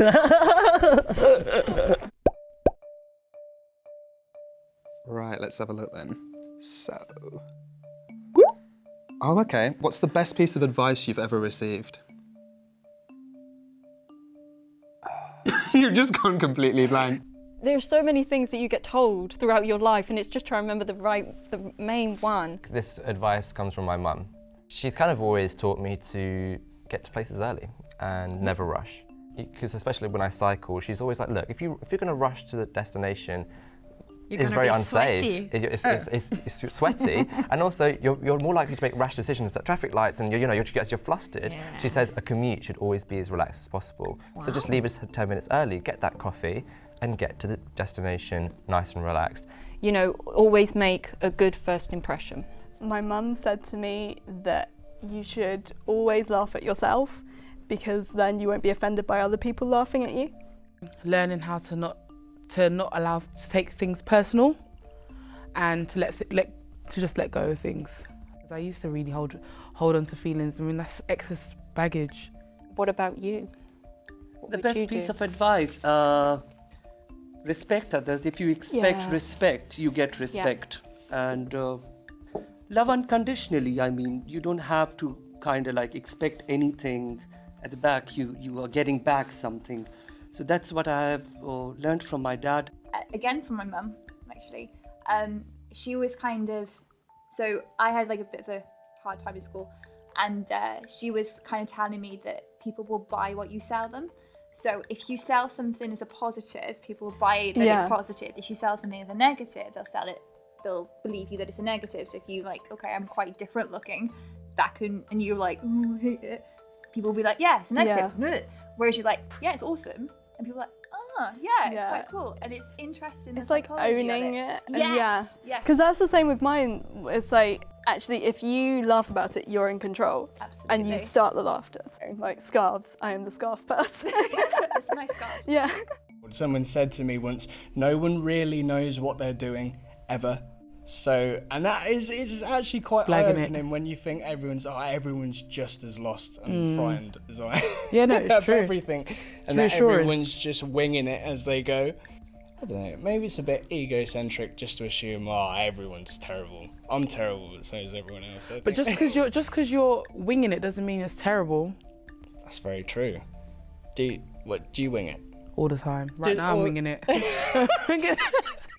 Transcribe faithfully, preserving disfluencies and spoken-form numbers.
Right, let's have a look then. So... Oh, okay. What's the best piece of advice you've ever received? You've just gone completely blank. There's so many things that you get told throughout your life, and it's just trying to remember the right, the main one. This advice comes from my mum. She's kind of always taught me to get to places early and never rush. Because especially when I cycle, she's always like, look, if, you, if you're going to rush to the destination, You're it's very unsafe. Sweaty. It's, Oh. it's, it's, it's sweaty, and also you're, you're more likely to make rash decisions at traffic lights, and you're, you know, you're, you're flustered. Yeah. She says a commute should always be as relaxed as possible. Wow. So just leave us ten minutes early, get that coffee, and get to the destination nice and relaxed. You know, always make a good first impression. My mum said to me that you should always laugh at yourself, because then you won't be offended by other people laughing at you. Learning how to not to not allow to take things personal, and to let let to just let go of things. I used to really hold hold on to feelings. I mean, that's excess baggage. What about you? What the would best you piece do? of advice: uh, respect others. If you expect Yes. respect, you get respect, and uh, love unconditionally. I mean, you don't have to kind of like expect anything at the back. You you are getting back something. So that's what I have uh, learned from my dad. Uh, again, from my mum, actually. Um, she was kind of, so I had like a bit of a hard time in school, and uh, she was kind of telling me that people will buy what you sell them. So if you sell something as a positive, people will buy that Yeah. it's positive. If you sell something as a negative, they'll sell it, they'll believe you that it's a negative. So if you like, okay, I'm quite different looking, that can, and you're like, mm, I hate it, people will be like, yeah, it's a negative. Yeah. Bleh. Whereas you're like, yeah, it's awesome. And people are like, ah, yeah, it's Yeah. quite cool. And it's interesting. It's the like psychology of owning it. and Yes, yeah. yes. Because that's the same with mine. It's like, actually, if you laugh about it, you're in control. Absolutely. And you start the laughter. So, like scarves, I am the scarf person. It's a nice scarf. Yeah. Someone said to me once, no one really knows what they're doing, ever. So, and that is, is actually quite Blagging it. eye-opening when you think everyone's, oh, everyone's just as lost and frightened as I am. Yeah, no, it's of true. everything. And that reassuring. everyone's just winging it as they go. I don't know, maybe it's a bit egocentric just to assume, oh, everyone's terrible. I'm terrible, but so is everyone else. I But think. just because you're just because you're winging it doesn't mean it's terrible. That's very true. Do you, what, do you wing it? All the time. Right Do- now, I'm or- winging it.